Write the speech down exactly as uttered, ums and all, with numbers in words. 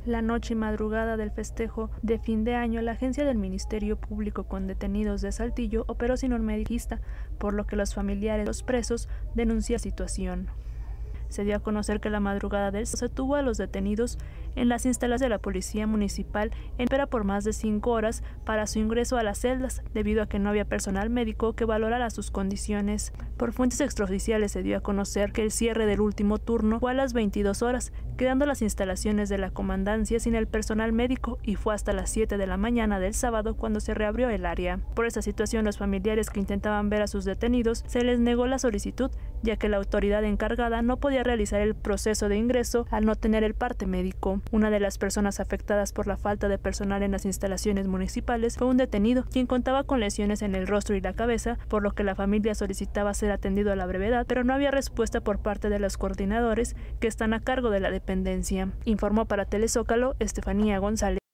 La noche y madrugada del festejo de fin de año, la agencia del Ministerio Público con detenidos de Saltillo operó sin un medicista, por lo que los familiares de los presos denuncian la situación. Se dio a conocer que la madrugada del sábado se tuvo a los detenidos en las instalaciones de la Policía Municipal en espera por más de cinco horas para su ingreso a las celdas, debido a que no había personal médico que valorara sus condiciones. Por fuentes extraoficiales se dio a conocer que el cierre del último turno fue a las veintidós horas, quedando las instalaciones de la comandancia sin el personal médico, y fue hasta las siete de la mañana del sábado cuando se reabrió el área. Por esta situación, los familiares que intentaban ver a sus detenidos se les negó la solicitud, ya que la autoridad encargada no podía realizar el proceso de ingreso al no tener el parte médico. Una de las personas afectadas por la falta de personal en las instalaciones municipales fue un detenido, quien contaba con lesiones en el rostro y la cabeza, por lo que la familia solicitaba ser atendido a la brevedad, pero no había respuesta por parte de los coordinadores que están a cargo de la dependencia. Informó para Telezócalo Estefanía González.